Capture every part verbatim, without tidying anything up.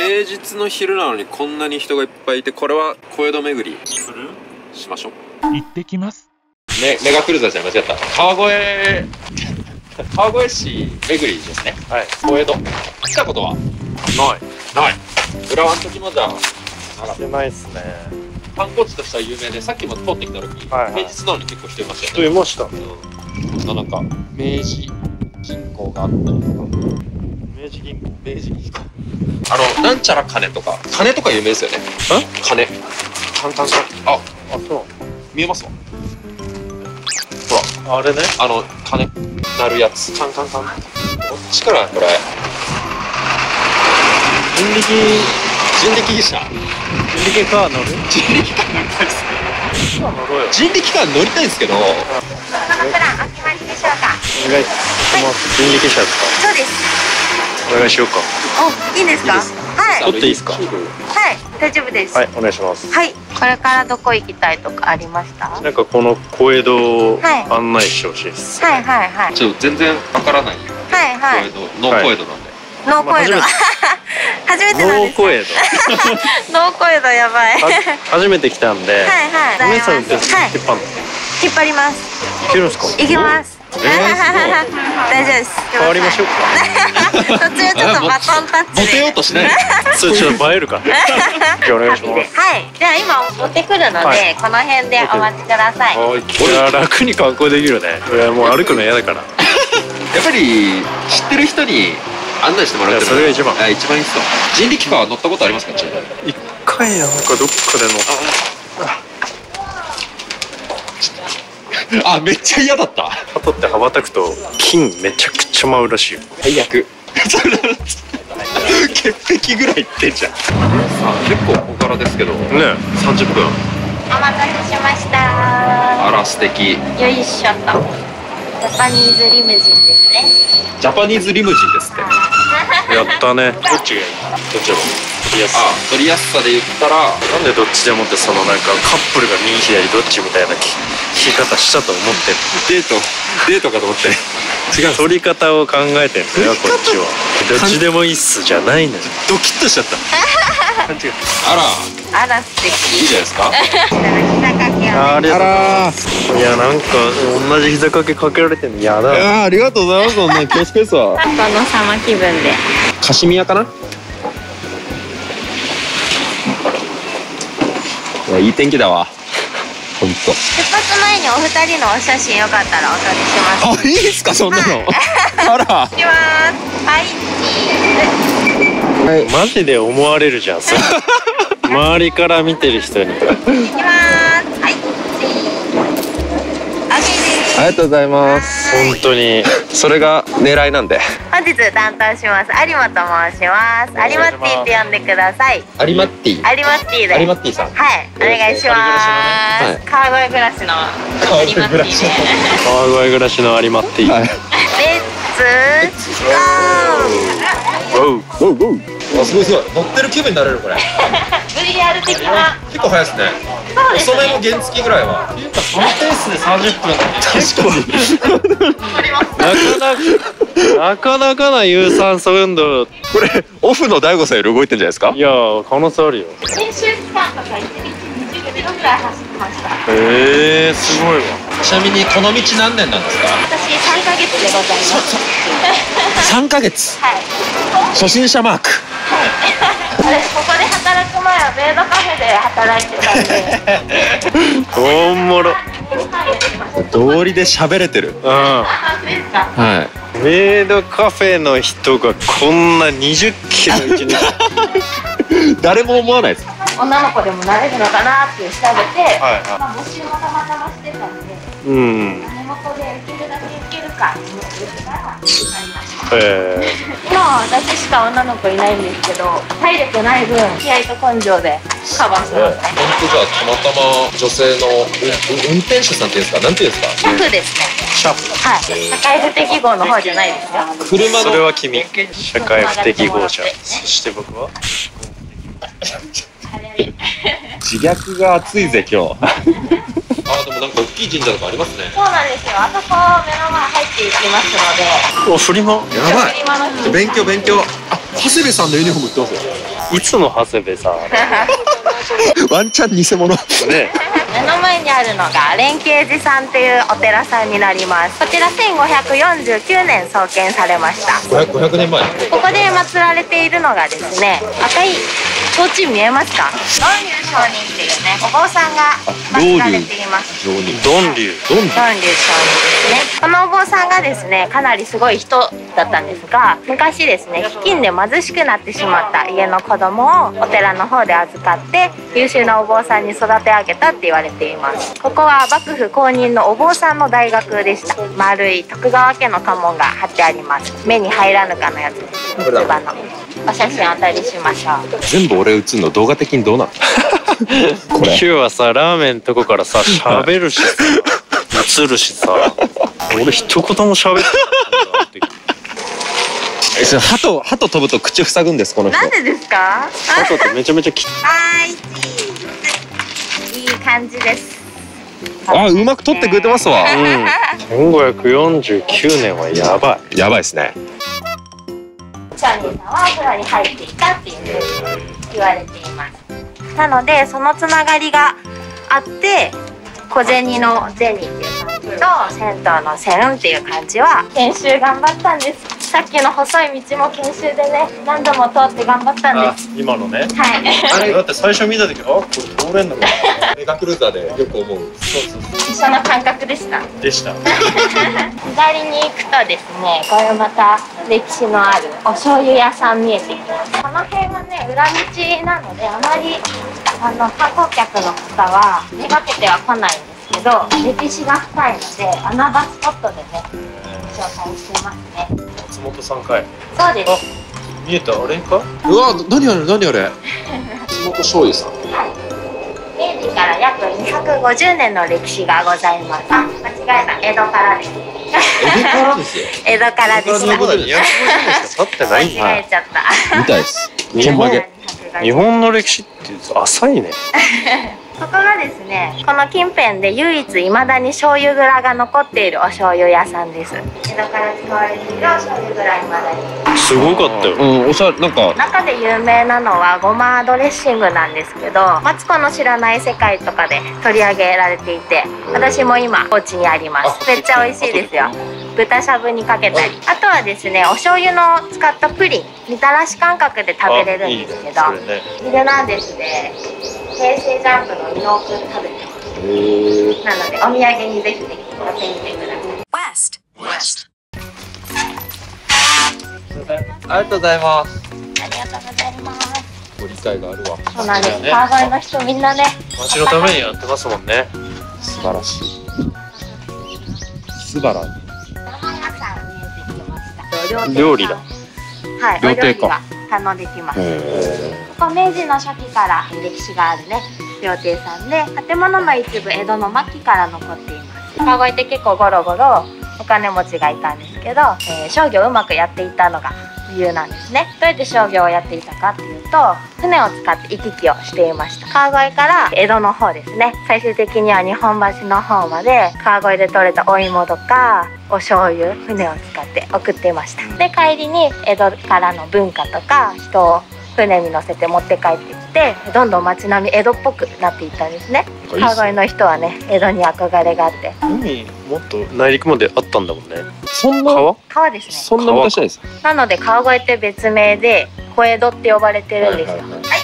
平日の昼なのにこんなに人がいっぱいいて、これは小江戸巡りしましょう。 行ってきます。 ね、メガクルーザーじゃ間違った。川越川越市巡りですね。はい。小江戸来たことはないない。浦和の時もじゃあしてないっすね。 観光地としては有名で、さっきも通ってきた時、はいはい、平日なのに結構人いましたよね。 人いました。うん、 こんななんか明治銀行があったりとか。 明治銀行明治銀行あのなんちゃら金とか金とか有名ですよね。金カンカンカンああそう見えますわ。ほらあれね、あの金鳴るやつカンカンカン。こっちからこれ人力人力車人力カー乗る人力カー乗りたいですね。人力カー乗りたいんですけど、このプランお決まりでしょうか。 お願いします。人力車ですか。 そうです。 お願いしようか。 お、いいですか。はい。 取っていいですか。はい、 大丈夫です。 はい、お願いします。 はい。これからどこ行きたいとかありました。 なんかこの小江戸を案内してほしいです。 はいはいはい。 ちょっと全然わからない。 はいはい。 小江戸、ノー小江戸なんで。 ノー小江戸。初めてなんです。 ノー小江戸。 ノー小江戸やばい。 初めて来たんで。はいはい。 お姉さんって引っ張るの。 引っ張ります。 いけるんですか。 いけます。大丈夫です。 変わりましょうか。 途中ちょっとバトンタッチで。 モテようとしない。 それちょっと映えるか。じゃあお願いします。 はい。じゃあ今持ってくるので、この辺でお待ちください。 いや楽に観光できるね。いやもう歩くの嫌だから。 やっぱり知ってる人に案内してもらってる。 それが一番。 あ、一番いいっすよ。人力カー乗ったことありますか。一回なんかどっかで乗った。 あ、めっちゃ嫌だった。 鳩って羽ばたくと金めちゃくちゃ舞うらしいよ。 最悪。潔癖ぐらいいってんじゃん。さあ結構ここからですけど。ね。三十分。 お待たせしました。 あら素敵。 よいしょと。ジャパニーズリムジンですね。 ジャパニーズリムジンですって。 やったね。どっちがいい？どっちも。 あ、乗りやすさで言ったら、 なんでどっちでもってそのなんかカップルが右左どっちみたいな聞き方したと思ってる。 デートデートかと思って。 違う。取り方を考えてんだよこっちは。どっちでもいいっすじゃないのよ。 ドキッとしちゃった。あら。 あら素敵。 いいじゃないですか。 ありがとうございます。いやなんか同じ膝掛けかけられてるの嫌だ。 あありがとうございます。そんな恐縮ですわ。 殿様気分で。 カシミヤかな。いい天気だわ。本当。 出発前にお二人のお写真よかったらお撮りします。 あ、いいですかそんなの。あら。 いきます。はい、チーズ。 マジで思われるじゃん。それ周りから見てる人に。 いきます。はい、チーズ。オッケーです。 ありがとうございます。 本当にそれが狙いなんで。 本日担当します有馬と申します。有馬ティって呼んでください。 有馬ティ。 有馬ティで。 有馬ティさん。 はい、お願いします。川越暮らしの有馬ティで。 川越暮らしの有馬ティ。 レッツゴー。 ゴーゴーゴー。あ、すごいすごい。乗ってる気分になれるこれ。 ブイアール 的な。 結構早いですね。 そうですね。 遅めの原付ぐらいは。 っていうかそのペースでさんじゅっぷん。 確かに。 なかなかなかなかな有酸素運動。 これオフの大悟さんより動いてんじゃないですか。 いや可能性あるよ。 練習期間とかいちにちにじゅっキロぐらい走ってました。 へえすごいわ。 ちなみにこの道何年なんですか。 私さんかげつでございます。 さんかげつ。 はい。 初心者マーク。 はい。私ここで働く前はメイドカフェで働いてたんで。 おもろ。 道理で喋れてる。 うん。 はい。 メイドカフェの人がこんなにじゅっキロ一日。 誰も思わないです。 女の子でもなれるのかなって調べて、 はいはい、 まあ募集もたまたましてたんで、 うん、 地元で受けるだけ受けるかと思ってたら受かりました。 へえ。 今は私しか女の子いないんですけど、体力ない分気合と根性でカバーしてますね。 本当じゃあたまたま女性の運転手さんっていうんですか、なんていうんですか。 シャフですね。 シャフ。 はい。社会不適合の方じゃないですよ。 車の。 それは君。社会不適合者。そして僕は。 自虐が熱いぜ今日。あ、でもなんか大きい神社とかありますね。 そうなんですよ。あそこ目の前入っていきますので。 お、フリマ。 やばい。勉強勉強。あ、長谷部さんのユニフォーム売ってますよ。 いつの長谷部さんワンチャン偽物。 ね。 目の前にあるのが蓮恵寺さんっていうお寺さんになります。こちらせんごひゃくよんじゅうきゅうねん創建されました。 ごひゃくねんまえ。 ここで祀られているのがですね、赤い提灯見えますか？道龍上人っていうね、お坊さんが祀られています。 ドンリュウ。 道龍上人ですね。このお坊さんがですね、かなりすごい人だったんですが、昔ですね、飢饉で貧しくなってしまった家の子供をお寺の方で預かって優秀なお坊さんに育て上げたって言われています。ここは幕府公認のお坊さんの大学でした。丸い徳川家の家紋が貼ってあります。目に入らぬかのやつです。三つ葉のお写真お撮りしましょう。 全部俺映るの動画的にどうなんこれ。 今日はさラーメンのとこからさ喋るしさ映るしさ俺一言も喋ってない。 え、それ鳩鳩飛ぶと口塞ぐんですこの人。 なんでですか？ 鳩ってめちゃめちゃきはいチーズ。いい感じです。 あ、うまく撮ってくれてますわ。 うんせんごひゃくよんじゅうきゅうねんはやばい。 やばいですね。 商人さんはお風呂に入っていたっていうふうに言われています。なのでそのつながりがあって小銭の銭っていう感じと銭湯の銭っていう感じは研修頑張ったんです。さっきの細い道も研修でね何度も通って頑張ったんです。 今のね。 はい。 あれだって最初見た時あこれ通れんのかメガクルーザーでよく思う。 そうそうそう一緒の感覚でした。 でした。 左に行くとですね、これまた歴史のあるお醤油屋さん見えてきます。この辺はね裏道なのであまりあの観光客の方はめがけては来ないんですけど、歴史が深いので穴場スポットでね紹介してますね。 松本さんかい。 そうです。 見えたあれか。 うわ、何あれ何あれ。松本醤油さん。 明治から約にひゃくごじゅうねんの歴史がございます。あ、間違えた。江戸からです。 江戸からですよ。 江戸からでした。 まだにひゃくごじゅうねんしか経ってないんだ。 間違えちゃった。 みたいです。 日本本曲げ。 日本の歴史って浅いね。 ここがですね、この近辺で唯一未だに醤油蔵が残っているお醤油屋さんです。江戸から使われているお醤油蔵未だに。 すごかったよ。 うん、おしゃれなんか。 中で有名なのはごまドレッシングなんですけど、マツコの知らない世界とかで取り上げられていて、私も今お家にあります。めっちゃ美味しいですよ。豚しゃぶにかけたり、あとはですね、お醤油の使ったプリン、みたらし感覚で食べれるんですけど、ヒルナンデスで平成ジャンプの伊野尾くん食べてます。なのでお土産にぜひぜひ買ってみてください。West West。 ありがとうございます。 ありがとうございます。 ご理解があるわ。 そうなんです。川越の人みんなね、 町のためにやってますもんね。 素晴らしい。素晴らしい。 生野菜見えてきました。 料理だ。 はい、お料料亭か理が堪能できます。ここ明治の初期から歴史があるね料亭さんで、建物の一部江戸の末期から残っています。川越って結構ゴロゴロお金持ちがいたんですけど、えー、商業をうまくやっていたのが理由なんですね。どうやって商業をやっていたかっていうと、船を使って行き来をしていました。川越から江戸の方ですね、最終的には日本橋の方まで川越で採れたお芋とかお醤油、船を使って送っていました。で帰りに江戸からの文化とか人を船に乗せて持って帰ってきて、どんどん街並み江戸っぽくなっていったんですね。川越の人はね、江戸に憧れがあって。 海もっと内陸まであったんだもんね。 そんな川？ 川ですね。 そんな昔ないです。 なので川越って別名で小江戸って呼ばれてるんですよ。はい。 ありがと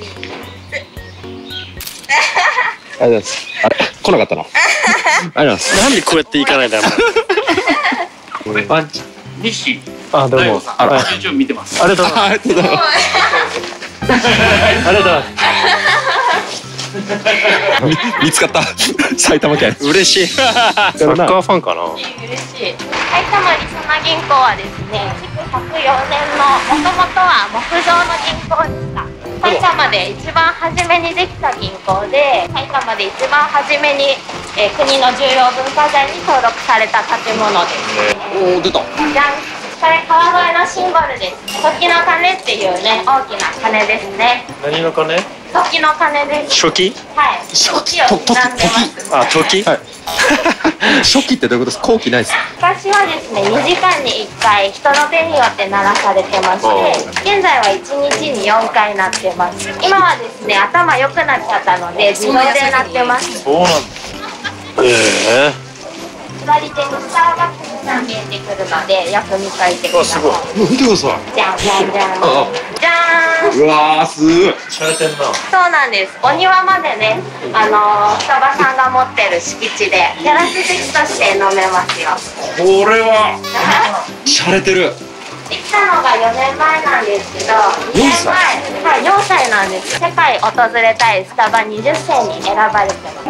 うございます。あれ来なかったな。ありがとうございます。 なんでこうやって行かないんだろう。 これパンチ。西。 あ、どうも。 あら、YouTube 見てます。 ありがとうございます。 ありがとうございます。 ありがとうございます。 見見つかった。埼玉県。 嬉しい。サッカーファンかな。 嬉しい。埼玉りそな銀行はですね、築ひゃくよねんのもともとは木造の銀行でした。埼玉で一番初めにできた銀行で、埼玉で一番初めに、えー、国の重要文化財に登録された建物です。 おお出た。 じゃん。 これ川越のシンボルです。時の鐘っていうね、大きな鐘ですね。 何の鐘？ 時の鐘です。 初期？ はい。時を刻んでます。 あ、時？ はい。初期ってどういうことですか？後期ないです。 昔はですね、にじかんにいっかい人の手によって鳴らされてまして、現在はいちにちによんかい鳴ってます。今はですね、頭良くなっちゃったので自動で鳴ってます。 そうなんだ。ええ。 左手にスターバックスが見えてくるので、よく見といてください。 見てください。 じゃんじゃんじゃん。じゃーん。 うわー、すごい。 しゃれてんな。 そうなんです。お庭までね、あのー、スタバさんが持ってる敷地でテラス席として飲めますよ。 これはしゃれてる。 できたのがよねんまえなんですけど、にねんまえ、はい、よんさいなんです。世界訪れたいスタバにじゅっせいに選ばれてます。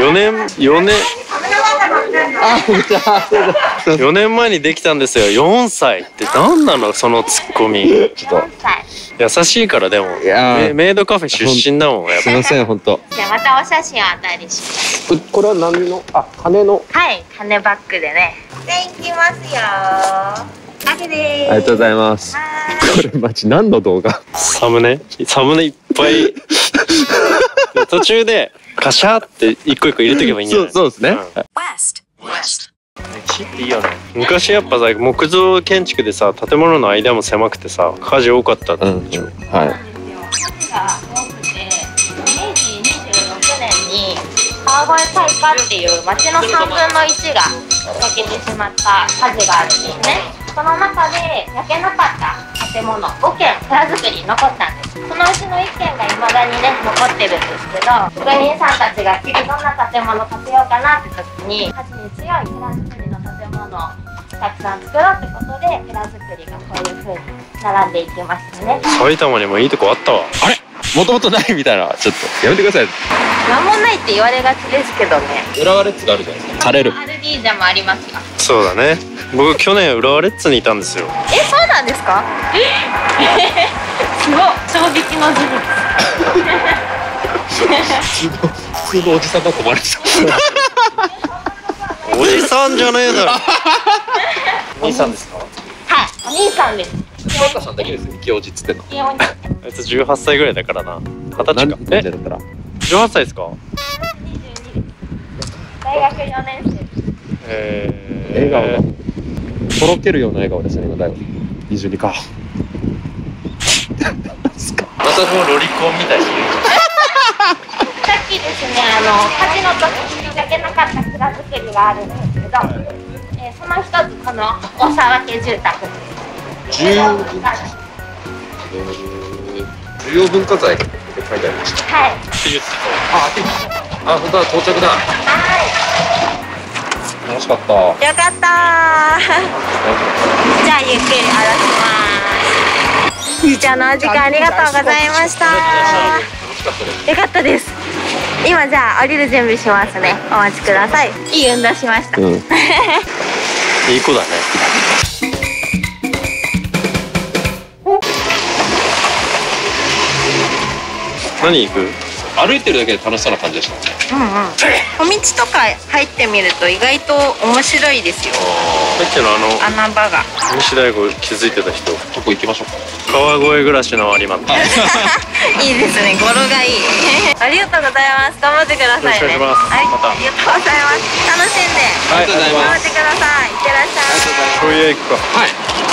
よねん、よねん、 あ、見た。 よねんまえにできたんですよ。よんさいって何なのそのツッコミ。 ちょっとよんさい。 優しいからでも。 いやーメメイドカフェ出身だもん。やっぱすいません、本当。 じゃあまたお写真をあたりします。 これは何の？あ、羽の。 はい、羽バッグでね。で、いきますよ。あげでーす。 ありがとうございます。 はこれマジ何の動画？ サムネサムネいっぱい途中でカシャって一個一個入れておけばいいんじゃない？ そうそうですね。 木っていいよね。昔やっぱさ木造建築でさ建物の間も狭くてさ火事多かったうん、 でしょ。 はい。 火事が多くて、明治にじゅうろくねんに川越大火っていう町のさんぶんのいちが焼けてしまった火事があるんですね。その中で焼けなかった建物ごけん蔵造り残ったんです。そのうちのいっけんが未だにね残ってるんですけど、職人さんたちが次どんな建物建てようかなって時に火事に強い蔵造りの建物をたくさん作ろうってことで蔵造りがこういう風に並んでいきましたね。 埼玉にもいいとこあったわ。 あれ？もともとないみたいな、ちょっとやめてください。 なんもないって言われがちですけどね。 浦和レッズがあるじゃないですか。される。 アルディージャもありますよ。 そうだね。僕去年浦和レッズにいたんですよ。 え、そうなんですか？すごい衝撃の事実。 普通の普通のおじさんだと思われてた。 おじさんじゃねえだろ。兄さんですか？ はい、お兄さんです。 清岡さんだけですよ。清おじっつってんの。 いやお兄さんあいつじゅうはっさいぐらいだからな。二十歳か。 え、 えだったら。 じゅうはっさいですか？ にじゅうにです。大学よねん生です。 えー、 笑顔がとろけるような笑顔ですね、今だいぶ。にじゅうにか。 またもうロリコンみたいに言う。 さっきですね、あの火事の時に焼けなかった蔵造りがあるんですけど、えー、その一つこの大沢家住宅です。 重要文化財。重要文化財って書いてありました。 はい。 って言ってあ、あ、本当だ、到着だ。 は楽しかった。 い。よかったー。じゃあゆっくり歩きます。ゆうちゃんのお時間ありがとうございました。よかったです。今じゃあ降りる準備しますね。お待ちください。いい運動しました。 うん。 いい子だね。何行く？ 歩いてるだけで楽しそうな感じでしたね。 うんうん。小道とか入ってみると意外と面白いですよ。 さっきのあの穴場が。 西大悟気づいてた人。 どこ行きましょうか。 川越暮らしの有馬。 いいですね。語呂がいい。ありがとうございます。頑張ってくださいね。 よろしくお願いします。 はい。 またありがとうございます。楽しんで。 はい、ありがとうござい頑張ます。 ってください。いってらっしゃい。 そういう行くか。 はい。